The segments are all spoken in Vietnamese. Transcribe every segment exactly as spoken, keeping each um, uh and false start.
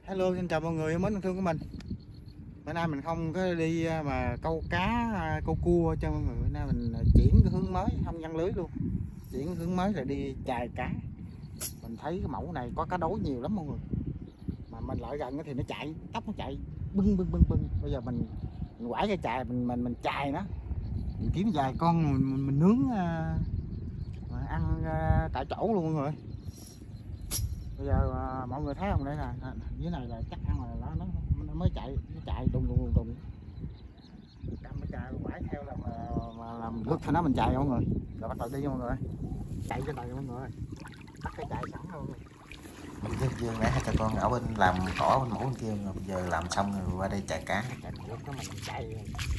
Hello, xin chào mọi người yêu mến thân thương của mình. Bữa nay mình không có đi mà câu cá, câu cua cho mọi người. Bữa nay mình chuyển cái hướng mới, không giăng lưới luôn. Chuyển cái hướng mới là đi chài cá. Mình thấy cái mẫu này có cá đối nhiều lắm mọi người. Mà mình lại gần thì nó chạy, tóc nó chạy bưng bưng bưng bưng. Bây giờ mình, mình quải cái chài, mình mình mình chài nó. Mình kiếm vài con mình, mình, mình nướng mà ăn tại chỗ luôn mọi người. Bây giờ à, mọi người thấy không, đây là dưới này là chắc ăn là nó nó, nó mới chạy, nó chạy đùng đùng đùng đùng, cầm cái chài quải theo là mà, mà làm lướt theo nó mình chạy mọi người, rồi bắt đầu đi mọi người, chạy trên này mọi người, bắt cái chài sẵn luôn. Mình với Dương nãy hai cha con ở bên làm cỏ bên mẫu bên kia rồi, bây giờ làm xong rồi qua đây chài cá. Chạy lướt nó mình chạy,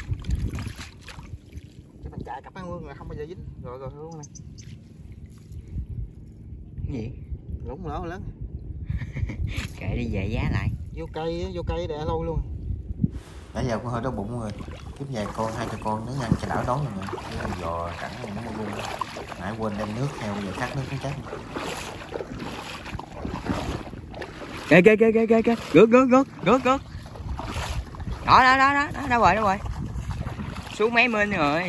chứ mình chạy cặp cái mương là không bao giờ dính, rồi rồi luôn này. Cái gì? Lũng lỗ lớn. Kệ đi về giá lại. Vô cây, vô cây để lâu luôn. Nãy giờ cũng hơi đói bụng rồi. Kiếm vài con, hai cha con nướng ăn cho đảo đói rồi nè. Cái giò cẳng này nó mua luôn. Nãy quên đem nước theo, bây giờ khát nước nó chết. Kìa kìa kìa kìa kìa kìa. Gớt gớt gớt gớt gớt. Đó đó đó đó, đó đâu rồi, đâu rồi. Xuống mấy bên rồi.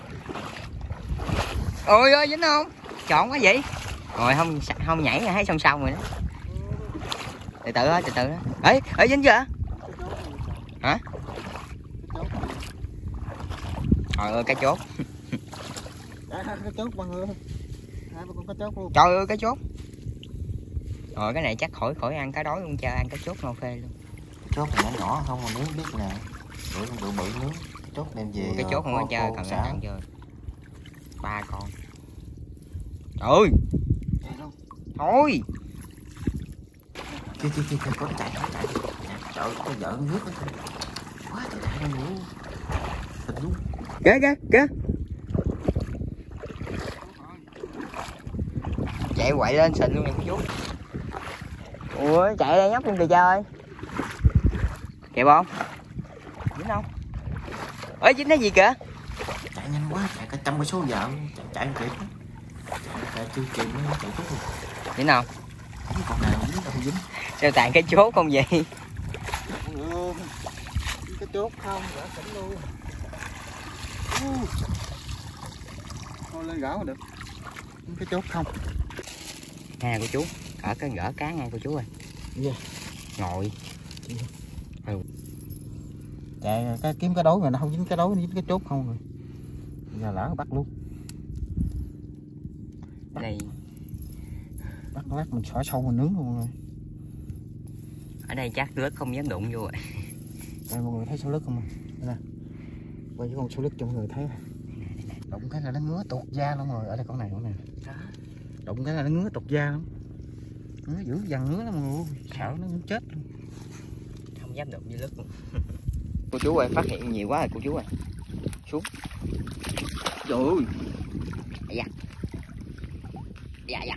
Ôi ơi dính không? Chọn quá vậy. Rồi không không nhảy thấy song song rồi đó. Từ từ đó, từ từ đó. Ê, ê dính chưa? Hả? Trời ơi cái chốt. Cái chốt mọi người. Hai con cá chốt luôn. Trời ơi cái chốt. Rồi cái này chắc khỏi khỏi ăn cá đói luôn, cha ăn cá chốt ngon phê luôn. Chốt nhỏ nhỏ không mà nướng biết nè. Bự bự bự nướng. Chốt đem về. Cái chốt không có chơi, còn ăn chưa? Ba con. Trời ơi. Thôi. Kia kia kia có chạy có chạy. Trời ơi có vợ nước đó. Quá trời chạy luôn. Thịt luôn. Kìa kìa kìa. Chạy quậy lên sình luôn này chú. Ủa chạy đây nhóc luôn kìa cha ơi. Kìa không? Dính không? Ơi dính cái gì kìa? Chạy nhanh quá, chạy cả trăm cái số vợ chạy chạy không kịp. Chạy chưa kịp nó chạy tốt luôn. Dính không? Con nào dính đâu dính. Sao tàn cái chốt không vậy? Ừ, cái chốt không, gỡ tỉnh luôn. Thôi lên gỡ mà được. Cái chốt không. Nè cô chú, ở cái gỡ cá nha cô chú ơi. Yeah. Ngồi. Ừ. Chạy cái kiếm cái đối mà nó không dính cái đối, nó dính cái chốt không rồi. Bây giờ lỡ bắt luôn. Bắt. Đây. Bắt lát mình xỏ sâu mình nướng luôn rồi. Ở đây chắc lướt không dám đụng vô rồi. Đây mọi người thấy số lướt không à? Đây nè. Quay với con số lướt cho mọi người thấy. Đụng cái là nó ngứa tuột da lắm rồi. Ở đây con này con này. Đụng cái là nó ngứa tuột da lắm. Nó dữ dằn ngứa lắm mọi người. Sợ nó muốn chết luôn. Không dám đụng với lướt luôn. Cô chú ơi, phát hiện nhiều quá rồi cô chú ơi. Xuống. Trời ơi. Dạ. Dạ dạ.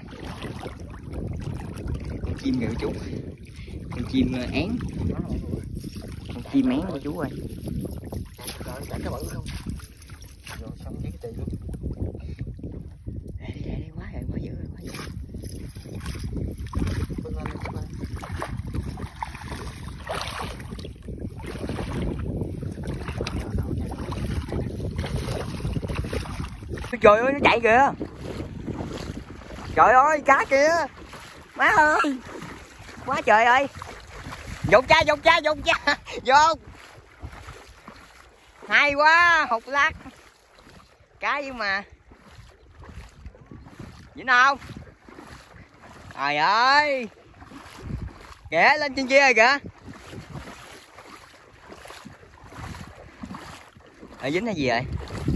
Con chim kìa cô chú. Con chim én. Con chim én cô chú ơi. Trời chạy cái bự không. Rồi xong cái tiền luôn. Đây đây đây quá rồi, quá dữ rồi, quá dữ. Bưng lên bưng lên. Trời ơi nó chạy kìa. Trời ơi cá kìa. Má ơi. Quá trời ơi. Dục cha dục cha dục cha. Dục. Hay quá, hụt lát. Cá gì mà. Dính không? Trời ơi. Kìa lên trên kia rồi kìa. Ở dính cái gì vậy?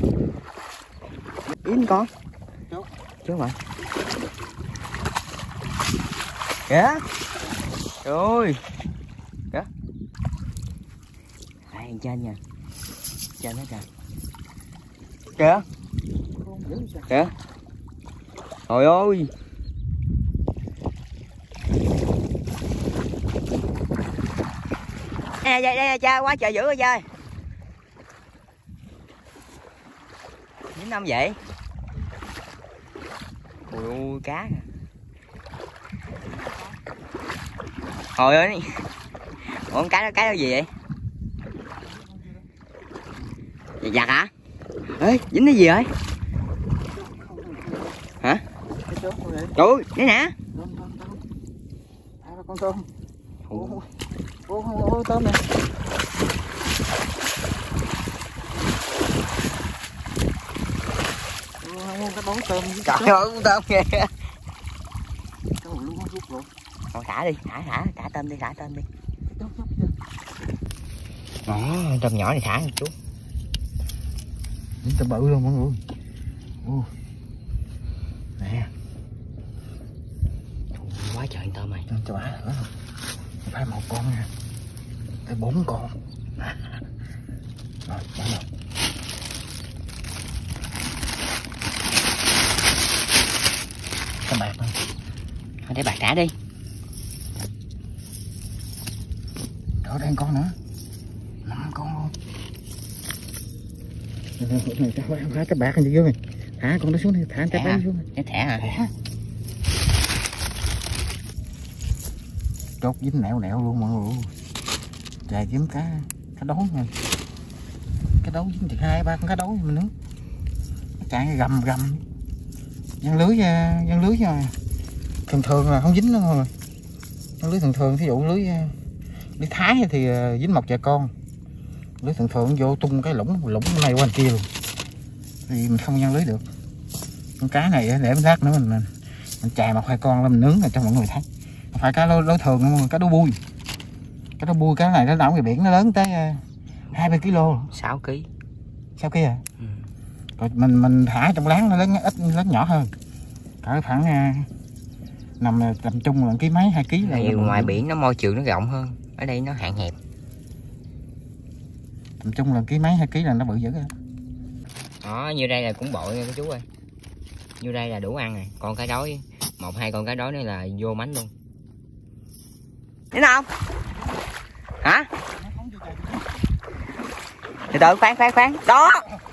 Dính con. Chốt. Chốt rồi. Kìa. Trời ơi. Kìa. Đây trên nha. Trên hết kìa. Kìa. Kìa. Trời ơi. Nè đây đây cha, quá trời dữ rồi chơi. Dính không vậy? Ui ui cá kìa. Trời ơi. Ủa cái đó cái đó gì vậy? Giặt giặt hả? Ê dính cái gì vậy? Hả? Trời ơi đây nè. Con tôm. Ủa, ủa, ủa, tôm nè. Cái bóng tôm. Trời ơi con tôm kìa. Luôn rút luôn. Thôi thả đi, thả thả, thả tôm đi, thả tôm đi. Đó, tôm nhỏ này thả một chút. Những tôm bự luôn mọi người. Ồ. Nè. Quá trời tôm mày. Cho bả nữa. Phải một con nha. Phải bốn con. Rồi, bắt đầu. Cái bạc thôi. Thôi để bạc thả đi. Đó đây con nữa. Năm con luôn. Này cái cái cái bạc gì vô này. Thả con nó xuống đi, thả cái bé xuống. Cái thẻ hả? Thẻ. Chốt dính nẹo nẹo luôn mọi người. Trời kiếm cá cá đối nha. Cá đối dính thì hai ba con cá đối mình nướng. Chạy gầm gầm. Giăng lưới giăng lưới nha. Thường thường là không dính đâu mọi người. Giăng lưới thường thường thí dụ lưới lưới thái thì dính một vài con. Lưới thường thường vô tung cái lũng lũng này qua bên kia luôn. Thì mình không giăng lưới được. Con cá này để lát nữa mình mình, mình chài một hai con lên mình nướng rồi cho mọi người thấy. Không phải cá lối, lối thường đâu, cá đố bui. Cá đố bui cái này nó đảo ngoài biển nó lớn tới hai ba ki lô. sáu ki. sáu ki à? Ừ. Rồi mình mình thả trong láng nó lớn ít lớn nhỏ hơn. Cỡ khoảng nằm tầm trung là ký mấy hai ký là ngoài biển nó môi trường nó rộng hơn, ở đây nó hạn hẹp. Tầm trung là ký mấy hai ký là nó bự dữ rồi. Đó, như đây là cũng bội nha các chú ơi. Như đây là đủ ăn này, còn cá đối một hai con cá đối nữa là vô mánh luôn. Thấy không? Hả? Từ từ khoan khoan khoan. Đó.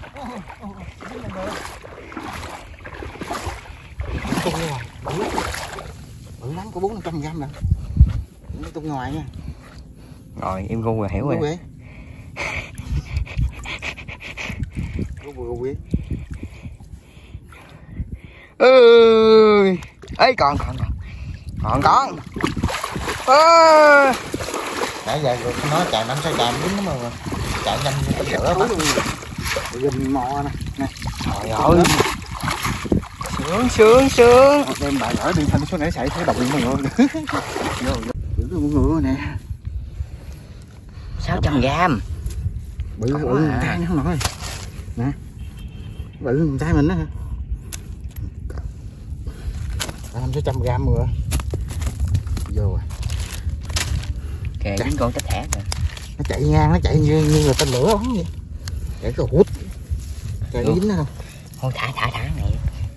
Bự, bự lắm, có bốn năm trăm gram rồi. Nó tung ngoài nha. Rồi em gu rồi, hiểu rồi. Gu gu gu. Ơi. Ê còn còn còn. Còn con. Ơ. Nãy giờ nó chạy năm sáu chạy dính lắm rồi. Chạy nhanh như cái lửa bắt. Gùm mò nè. Nè. Trời ơi. Sướng sướng sướng. Đem bà gỡ đi thành số nãy xảy thấy động mọi người. Vô vô. Giữ mọi người nè. sáu trăm gram. Bự bự người ta nha không nổi. Nè. Bự người ta mình đó hả? năm sáu trăm gram rồi. Vô rồi. Kìa dính con cái thẻ kìa. Nó chạy ngang, nó chạy như như là tên lửa ống vậy. Chạy cái hút. Chạy nó dính nó không? Thôi thả thả thả này.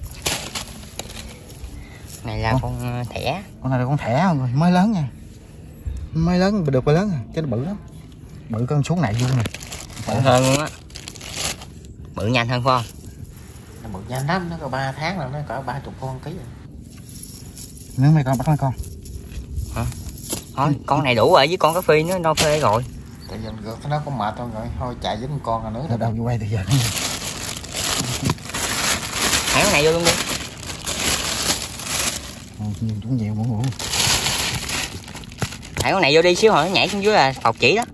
Này là Ủa? Con thẻ. Con này là con thẻ rồi, mới lớn nha. Mới lớn được mới lớn à, chứ nó bự lắm. Bự con xuống này luôn nè. Bự hơn luôn á. Bự nhanh hơn phải không? Nó bự nhanh lắm, nó có ba tháng là nó cỡ ba chục con ký rồi. Nếu mấy con bắt mấy con. Hả? Thôi con này đủ rồi, với con cá phi nó no phê rồi. Tại giờ nó cũng mệt rồi, thôi chạy với một con là nữa. Đâu đâu vô quay từ giờ. Thả con này vô luôn đi. Nhiều cũng nhiều mọi người. Thả con này vô đi xíu hồi nó nhảy xuống dưới là phọc chỉ đó.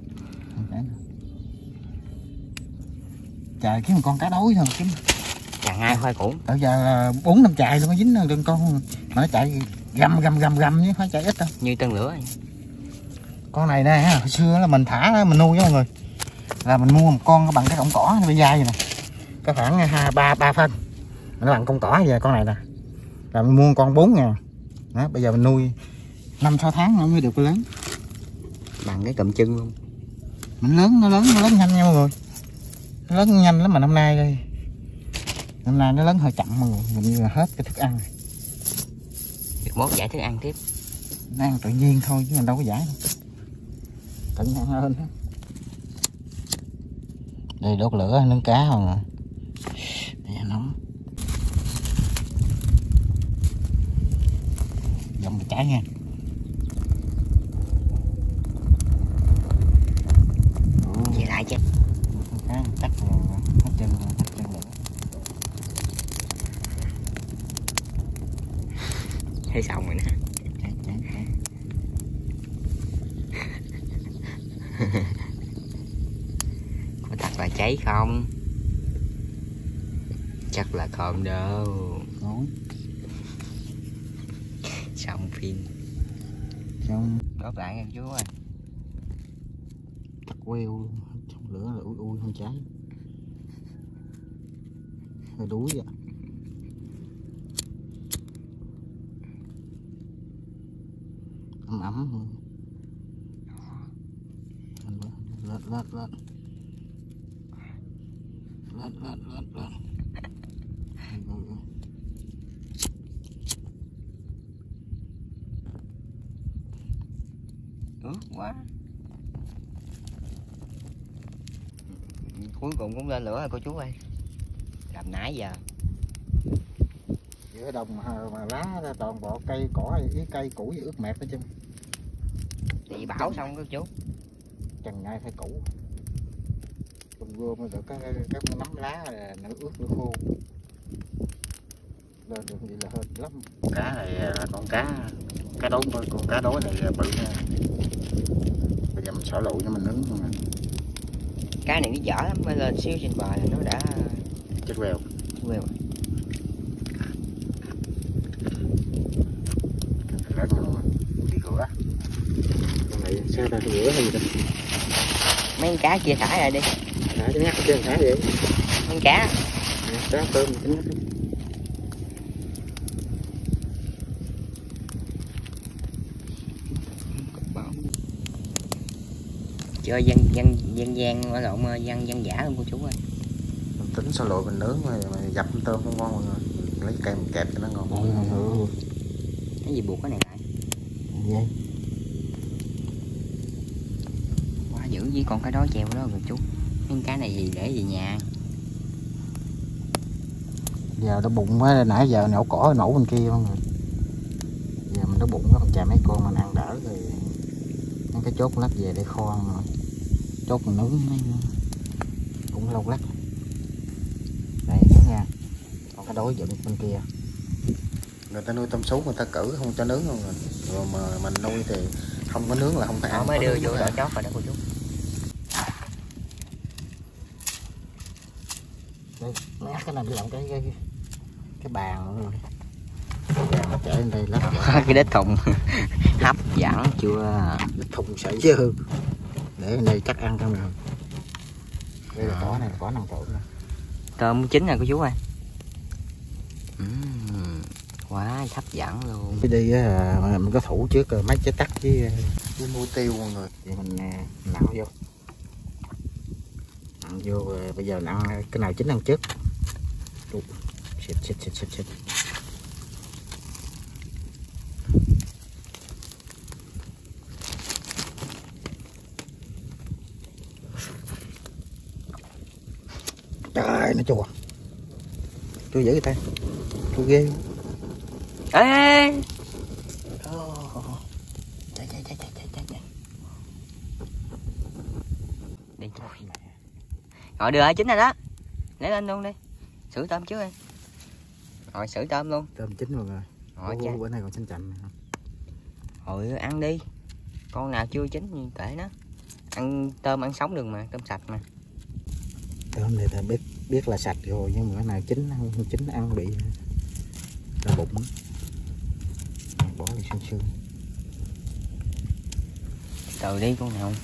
Trời kiếm một con cá đối thôi kiếm. Chẳng ai khoai củ. Bây giờ là bốn năm chài luôn mới dính đừng con mà nó chạy gầm gầm gầm gầm chứ phải chạy ít đâu. Như tân lửa. Con này nè, hồi xưa là mình thả mình nuôi với mọi người. Là mình mua một con bằng cái cọng cỏ nó bị dai vậy nè. Cái khoảng hai ba ba phân. Nó bằng con cỏ về con này nè. Là mình mua một con bốn ngàn. Đó, bây giờ mình nuôi năm sáu tháng nó mới được lớn. Bằng cái cầm chân luôn. Mình lớn nó lớn nó lớn nhanh nha mọi người. Nó lớn nhanh lắm mà năm nay đây. Năm nay nó lớn hơi chậm mọi người, gần như là hết cái thức ăn này. Được mốt giải thức ăn tiếp. Nó ăn tự nhiên thôi chứ mình đâu có giải đâu. Cẩn thận hơn đó. Đây đốt lửa nướng cá không nè. Đây nóng. Dòng bị cháy nha. Thấy xong rồi nè. Cháy, cháy, cháy. Có thật là cháy không? Chắc là không đâu. Ngon. Xong phim. Xong Đốt lại nha chú ơi. tắt queo luôn. Trong lửa là ui ui không cháy. Hơi đuối vậy. Ấm ấm luôn. Lên lên lên. Lên lên lên lên. Ướt quá. Cuối cùng cũng lên lửa rồi cô chú ơi. Làm nãy giờ. Giữa đồng mà, mà lá ra toàn bộ cây cỏ với cây củ gì ướt mẹp hết chứ. Thì bảo xong cô chú. Chừng ngày phải củ. Cùng gom mới được cái, cái, cái nắm lá là nó ướt nó khô. Lên được vậy là hên lắm. Cá này là con cá cá đối thôi, con cá đối này bự nha. Bây giờ mình xỏ lụ cho mình nướng luôn nè. Cá này nó dở lắm, mới lên xíu trên bờ là nó đã Chết quèo. queo. Lớn luôn đi rửa. Con này sao ta rửa hay gì đâu. Mấy con cá kia thả ra đi. Thả chứ nhắc chứ thả vậy. Mấy con cá. Cá tôm tính. Chơi dân dân dân gian ở lộn dân dân giả luôn cô chú ơi. Mình tính xỏ lụ mình nướng mà, mà dập con tôm không ngon mọi người. Mình lấy cây mình kẹp cho nó ngon. Ừ, ừ, ừ. Cái gì buộc cái này lại? Vậy. Quá dữ với con cái đó treo đó cô chú. Mấy cá này gì để về nhà. Giờ nó bụng quá, nãy giờ nổ cỏ nổ bên kia mọi người. Giờ mình nó bụng nó còn chà mấy con mình ăn đỡ rồi. Mấy cái chốt lắc về để kho mà. Chốt mình nướng cũng lâu lắc. Đây nữa nha. Còn cái đối dựng bên kia. Người ta nuôi tôm sú người ta cử không cho nướng không rồi. Rồi mà mình nuôi thì không có nướng là không phải Họ ăn. mới đưa vô đỡ chót rồi đó cô chú. Đây, mấy cái này để làm cái cái cái bàn rồi. Bàn nó chở lên đây lắp. Cái đít thùng hấp dẫn chưa? Đít thùng sợi dơ. Để đây chắc ăn không được. Đây là cỏ này là cỏ năng tượng nè. Tôm chín rồi cô chú ơi. Uhm, quá hấp dẫn luôn. Cái đi á, mình có thủ trước rồi mấy trái tắc với Với muối tiêu mọi người. thì mình nạo vô. Nạo vô rồi bây giờ ăn cái nào chín ăn trước. Xịt xịt xịt xịt xịt. Trời nó chua. Chua dữ ta. Chua ghê. Ê, ê, ê. Chạy chạy chạy chạy chạy chạy chạy. Đi. Rồi đưa chín rồi đó. Lấy lên luôn đi. Sữa tôm trước đi. Rồi sữa tôm luôn. Tôm chín mọi người. Rồi Ủa, bữa nay còn xanh chậm. Rồi ăn đi. Con nào chưa chín thì kệ nó. Ăn tôm ăn sống được mà, tôm sạch mà. Tôm này ta biết biết là sạch rồi nhưng mà cái nào chín không chín ăn bị đau bụng. Bỏ đi xương xương. Từ đi con nào.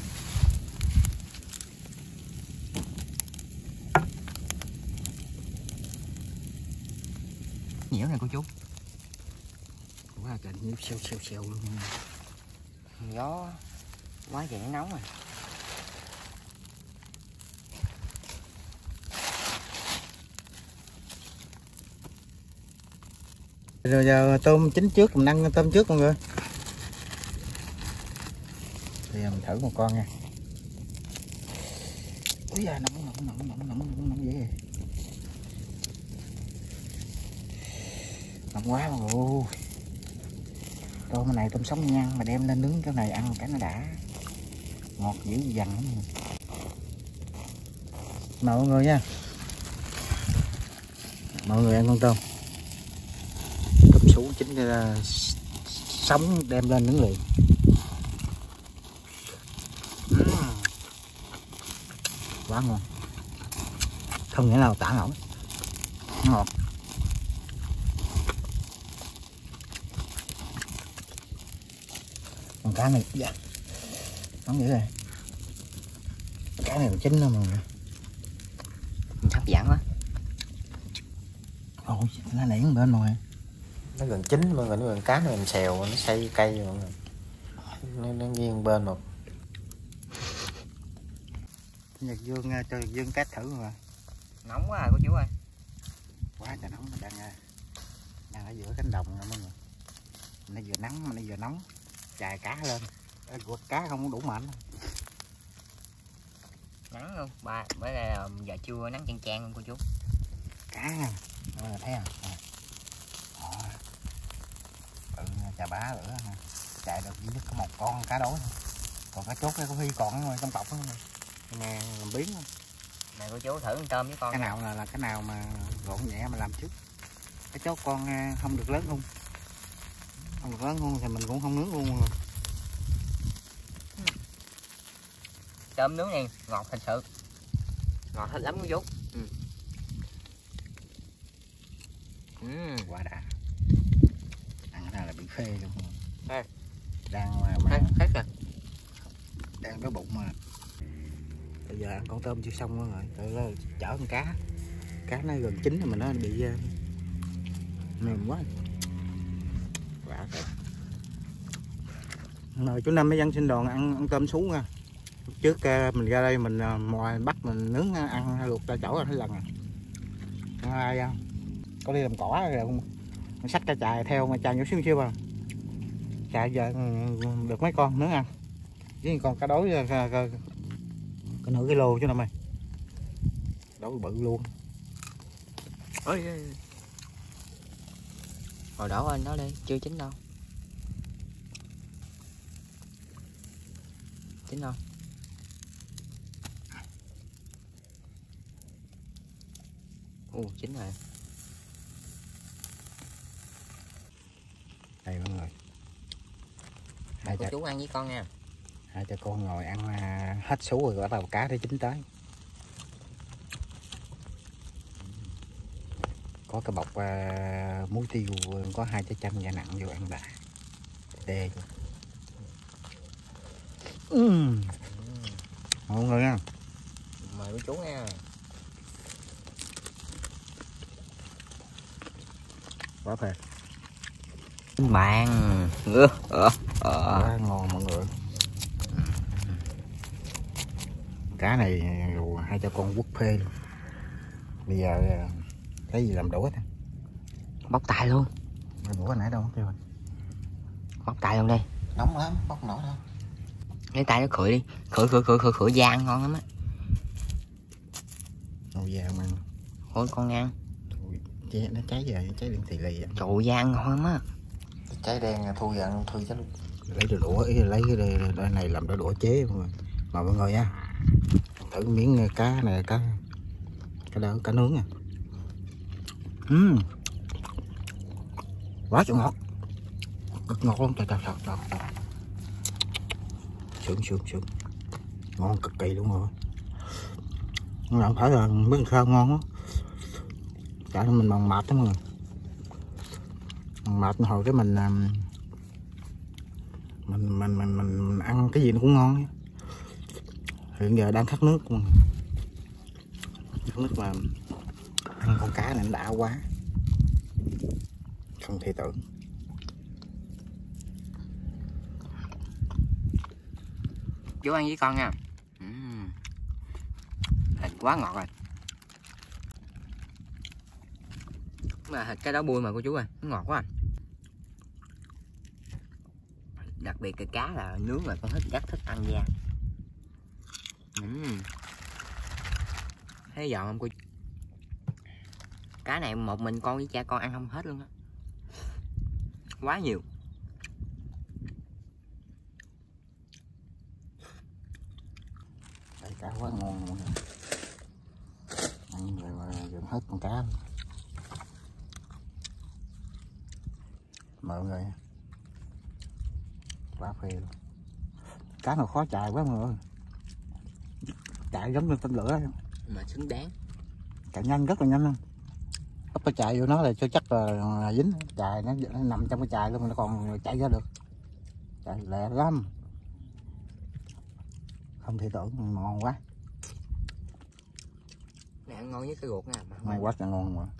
Nhiễu này cô chú. Quá trời nhiễu xèo xèo xèo luôn. Gió quá trời nóng rồi. Rồi giờ tôm chín trước mình ăn tôm trước mọi người. Bây giờ mình thử một con nha. Úi da nóng nóng nóng nóng nóng nóng nóng dễ. Nóng quá mọi người. Tôm này tôm sống nhăn mà đem lên nướng cái này ăn cái nó đã. Ngọt dữ dằn lắm. Mời mọi người nha. Mọi người ăn con tôm. Tôm sú chín ra sống đem lên nướng liền. uhm. Quá ngon, không nghĩa nào tả nổi, ngọt. Con cá này dạ nóng dữ rồi, cá này chín lắm rồi, hấp dẫn quá. ôi nó nảy bên rồi, nó gần chín mọi người, nó gần cá nó gần xèo, nó xay cây rồi mọi người, nó, nó nghiêng bên một. Nhật Dương cho Nhật Dương cắt thử rồi. Nóng quá à cô chú ơi. Quá trời nóng, đang đang ở giữa cánh đồng nè mọi người. Nó vừa nắng mà nó vừa nóng, chài cá lên, quật cá không có đủ mạnh. Nắng luôn, ba bởi là giờ trưa nắng chang chang luôn cô chú. Cá nha, à, thấy không? À. Ừ, chà bá nữa, chạy được duy nhất có một con cá đối thôi. Còn cá chốt có khi còn ở trong cọc đó nè, làm biến không? Này cô chú thử con tôm với con. Cái nào là là cái nào mà gọn nhẹ mà làm trước. Cái chốt con không được lớn luôn, không được lớn luôn thì mình cũng không nướng luôn rồi. Tôm nướng này ngọt thật sự, ngọt hết lắm cô chú. Ừ. Ừ. Quá đã, ăn cái này là bị phê luôn. Phê. Đang mà, mà hết rồi, đang đói bụng mà. Bây giờ ăn con tôm chưa xong mọi người, rồi chở con cá, cá nó gần chín rồi mà nó bị uh, mềm quá. Quả thật. Mời chú Năm mấy dân sinh đoàn ăn, ăn tôm sú nha. Trước uh, mình ra đây mình uh, mò bắt mình nướng uh, ăn luộc ta chỗ là thấy lần à. Không ai không? Có đi làm cỏ rồi không? Mình xách cái chài theo mà chài nhỏ xíu xíu vào. Chài giờ được mấy con nướng ăn. Với con cá đối uh, có nửa kilo chứ Năm ơi. Đối bự luôn. ôi hồi đổ anh đó đi, chưa chín đâu. Chín không? Ồ, chín rồi. Đây mọi người. Hai Cô cha, chú ăn với con nha. hai cha con ngồi ăn uh, hết sú rồi, bắt đầu cá để chín tới. Có cái bọc uh, muối tiêu, có hai trái chanh da nặng vô ăn đã. Đê chứ. Uhm. Mọi người nha. Mời cô chú nha. Quá phê. Bạn ừ, ờ, ờ. Quá ngon mọi người. Cá này hai cha con quất phê luôn. Bây giờ cái gì làm đũa thôi. Bóc tay luôn. Làm đũa nãy đâu kêu. Bóc tay luôn đây. Nóng lắm, bóc nổi đâu. Lấy tay nó khửi đi, khửi khửi khửi khửi khửi da ăn ngon lắm á. Ngồi da mà. Ôi con ăn. Ôi, nó cháy giờ, cháy đen xì lì. Trời ơi, da ăn ngon lắm á. Trái đen thui ăn thui chết luôn. Lấy đôi đũa, ý là lấy cái đôi này làm đôi đũa chế mọi người. Mà mọi người nha. Thử miếng cá này, cá cá đỡ cá nướng nè. Uhm. Quá trời ngọt. Cực ngọt luôn, trời trời trời trời. Sướng sướng sướng. Ngon cực kỳ luôn rồi. Nhưng không phải là miếng sao ngon á. Chả mình bằng mệt đó mọi người. Bằng mệt hồi cái mình mình mình mình mình ăn cái gì nó cũng ngon. Hiện giờ đang khát nước luôn. Khát nước mà ăn con cá này nó đã quá. Không thể tưởng. Chú ăn với con nha. uhm. Thịt quá ngọt rồi. Mà thịt cái đó bui mà cô chú ơi, nó ngọt quá. Đặc biệt cái cá là nướng là con thích rất thích ăn da. uhm. Thấy giòn không cô chú? Cá này một mình con với cha con ăn không hết luôn á. Quá nhiều. Đây cá quá ngon mọi người. Ăn rồi gần hết con cá luôn. Mọi người Quá phê luôn. Cá nào khó chạy quá mọi người ơi. Chạy giống như tên lửa mà xứng đáng. Chạy nhanh, rất là nhanh luôn. Ấp cái chạy vô nó là cho chắc là, là dính. Chạy nó, nó nằm trong cái chạy luôn, nó còn chạy ra được. Chạy lẹ lắm. Không thể tưởng, ngon quá. Này ăn ngon với cái ruột nè. Ngon quá, ngon mà.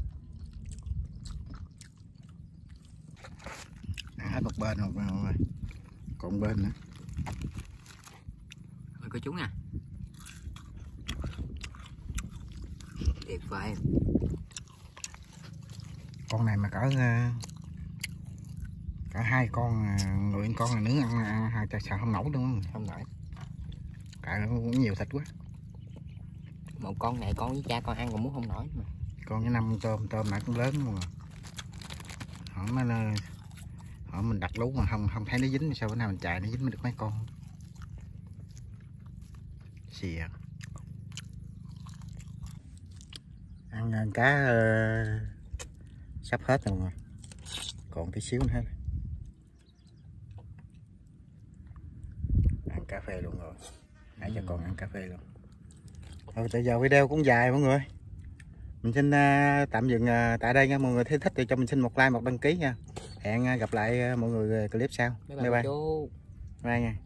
Ăn hết một bên rồi mọi người. Còn bên nữa. Ôi cô chú nè. Tuyệt vời. Con này mà cỡ cả hai con người con là nướng ăn, ăn hai chả sợ không nổi luôn. Không nổi. Tại nó cũng nhiều thịt quá. Một con này con với cha con ăn còn muốn không nổi mà. Con với năm tôm tôm lại cũng lớn luôn mà. Hỏi mà hỏi mình đặt lú mà không không thấy nó dính, sao bữa nào mình chạy nó dính mới được mấy con. Xìa. Ăn, ăn cá uh, sắp hết rồi mà. Còn tí xíu nữa hết. Ăn cà phê luôn rồi. Nãy giờ còn ăn cà phê luôn. Rồi tới giờ video cũng dài mọi người. Mình xin uh, tạm dừng uh, tại đây nha mọi người. Thấy thích thì cho mình xin một like, một đăng ký nha. Hẹn uh, gặp lại uh, mọi người clip sau. Bye bye, Bye bye. chú. Bye nha.